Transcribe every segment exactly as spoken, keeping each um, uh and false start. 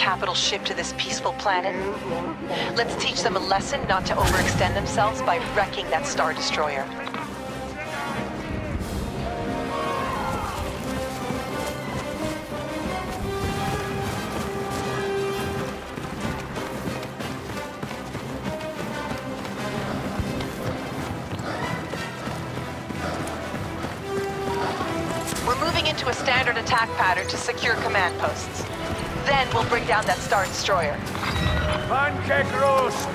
capital ship to this peaceful planet? Let's teach them a lesson not to overextend themselves by wrecking that Star Destroyer. We're moving into a standard attack pattern to secure command posts. Then we'll bring down that Star Destroyer. Pancake roast!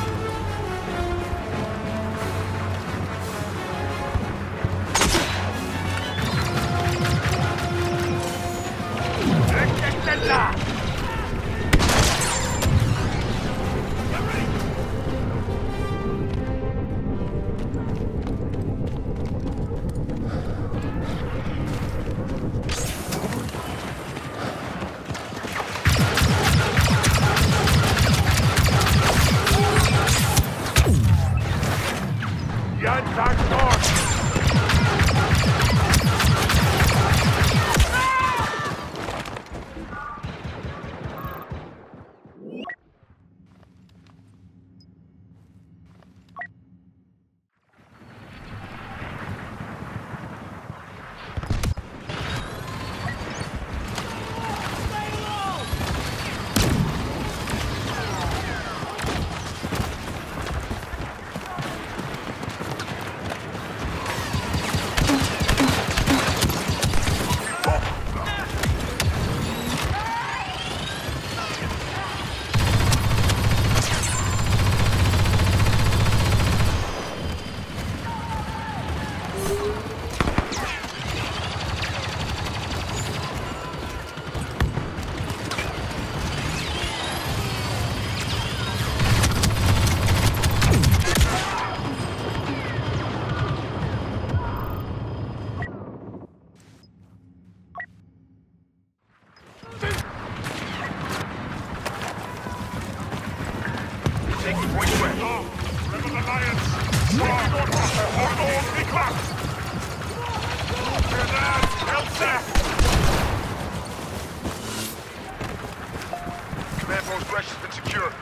Command post Resh has been secured.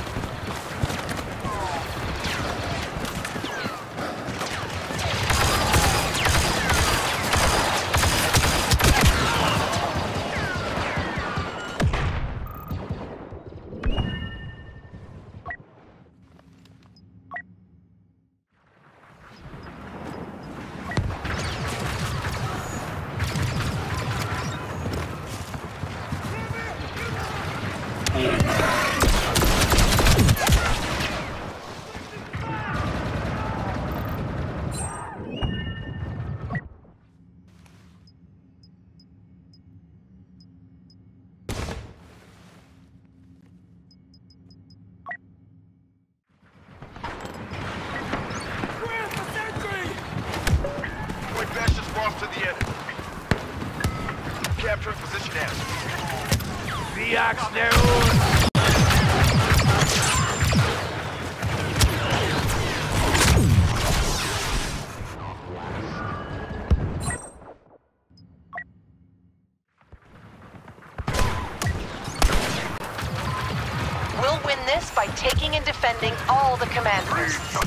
To the enemy. Capturing position S. Biax Neun! We'll win this by taking and defending all the command posts.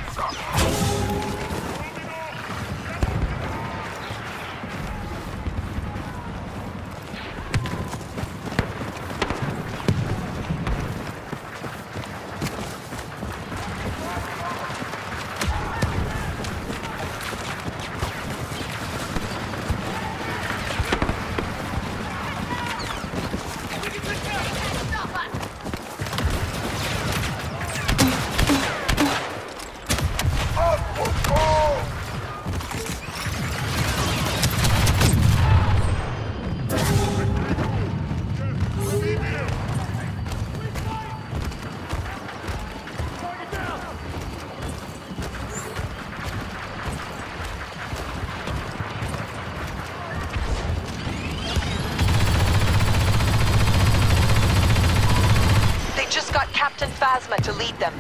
Captain Phasma to lead them.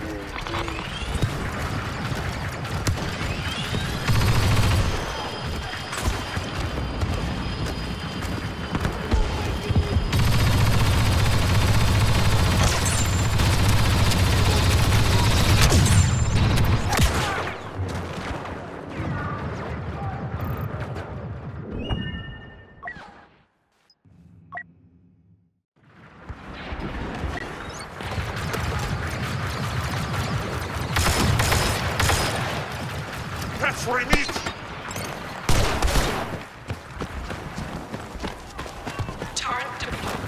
Frenit! Turret deployed.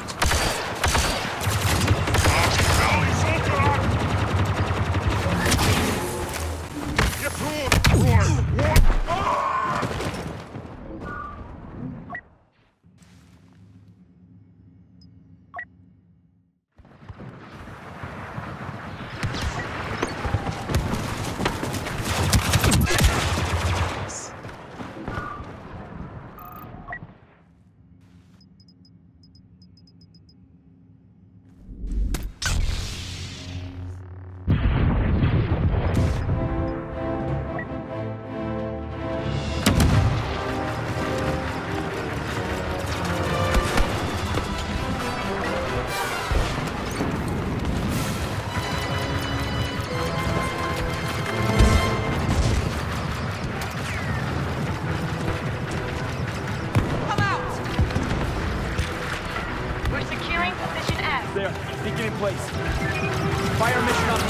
Fire mission on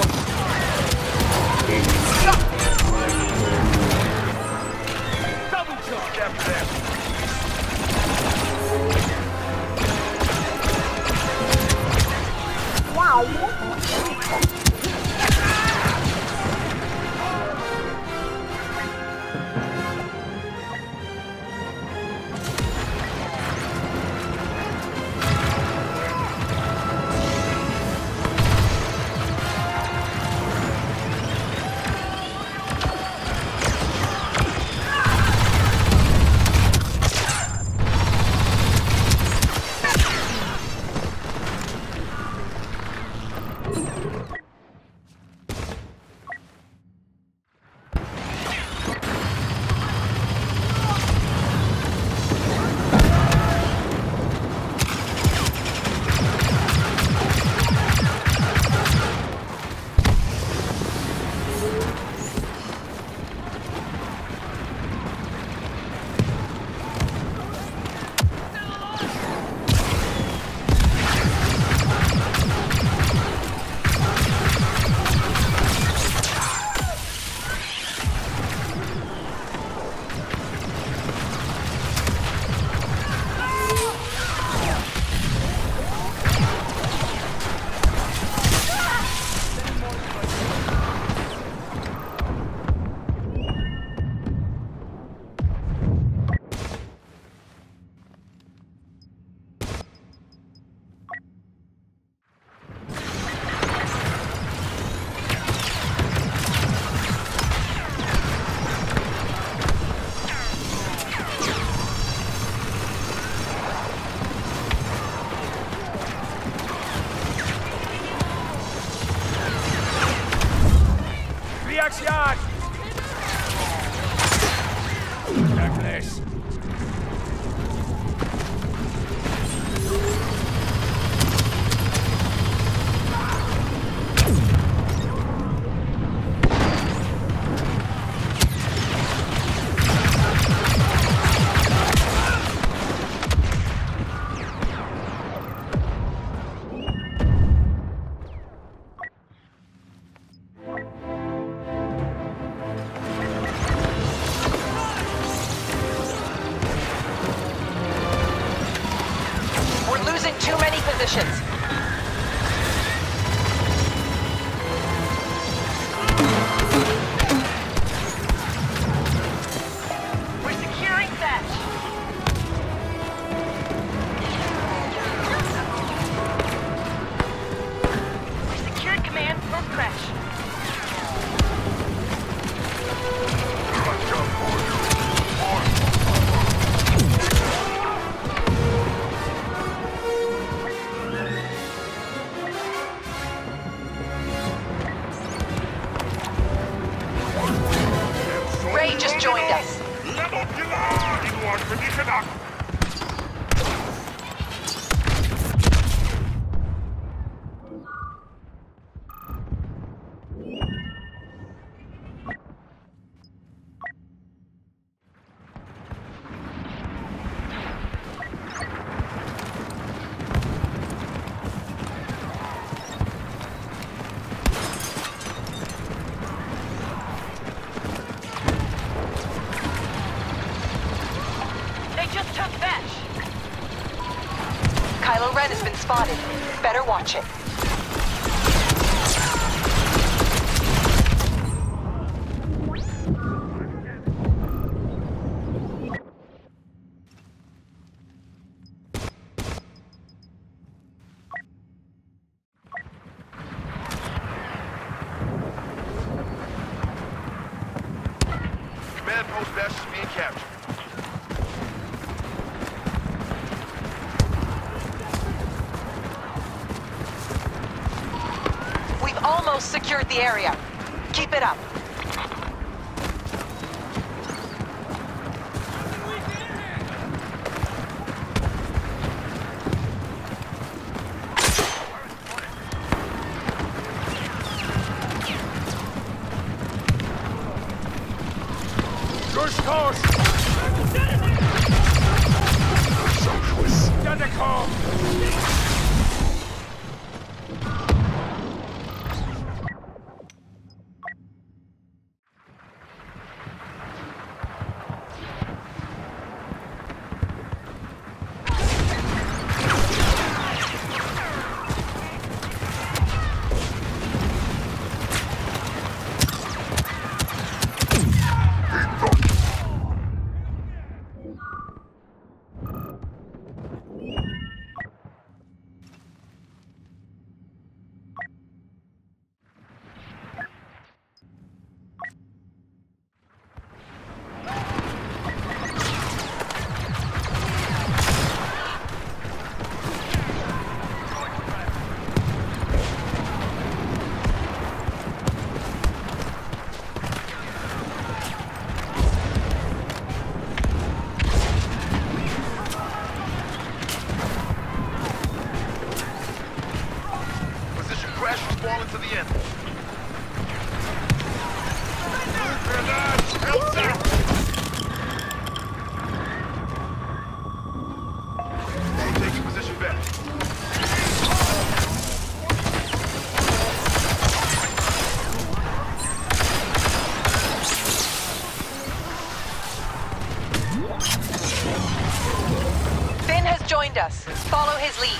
double charge after that. Reaction! Check this. Too many positions. We're securing that. We secured command from crash. Let's go, boys. spotted. Better watch it. Command post Bash is being captured. We've almost secured the area. Keep it up. Durchstoß! Dannekom! Falling to the end. Taking position back. Finn has joined us. Follow his lead.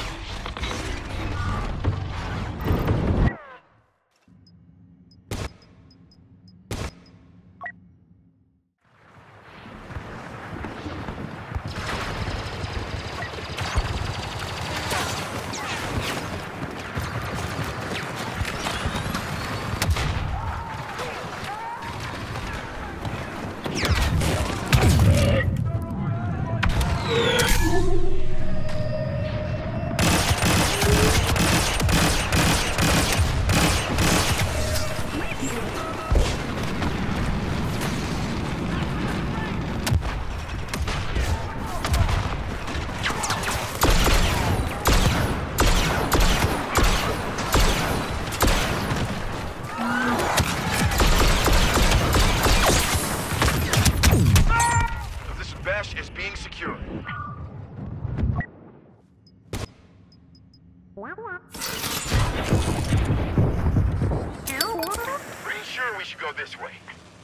Is being secured. Pretty sure we should go this way.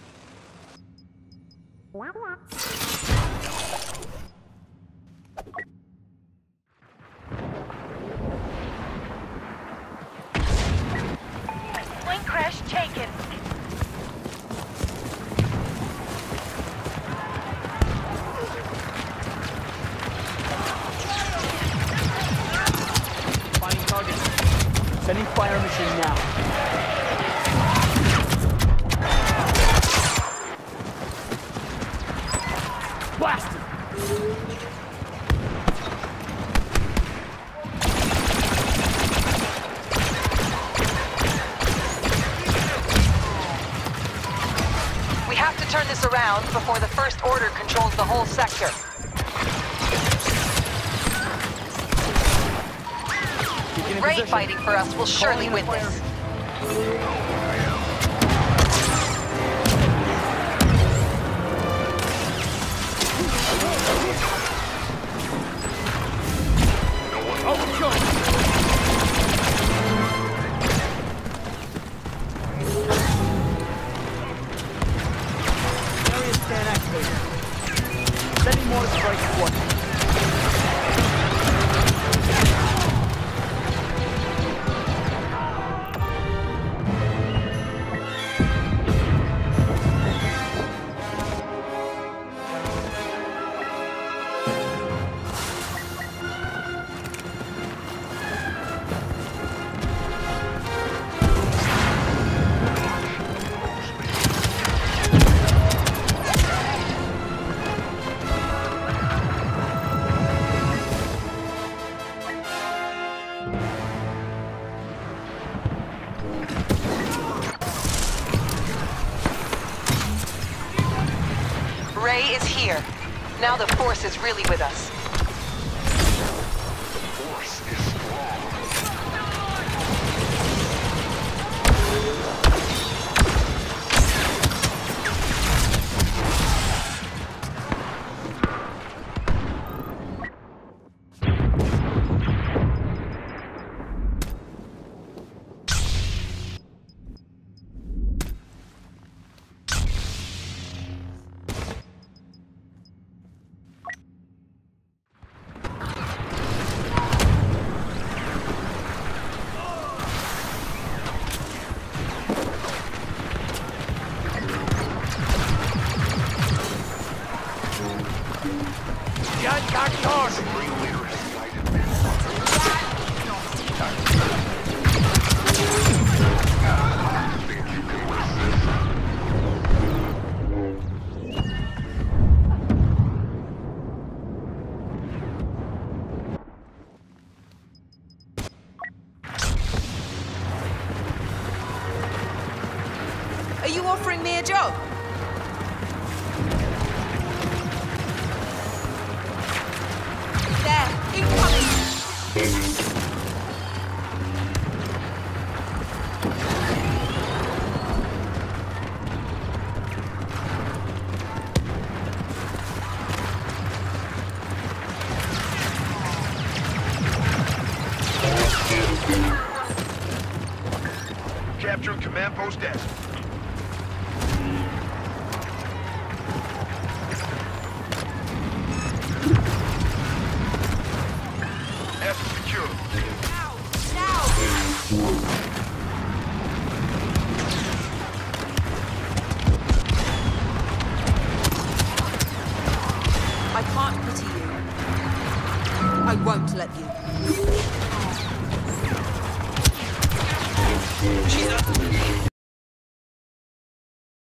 Plane crash taken. Sending fire mission now. Blast him! We have to turn this around before the First Order controls the whole sector. Raid fighting for us will surely win this. Area scan activated. Sending more strike squad. Ray is here. Now the Force is really with us. The Force is strong. Are you offering me a job? There, incoming! Capturing command post S. S secure. Now! Now! I can't pity you. I won't let you.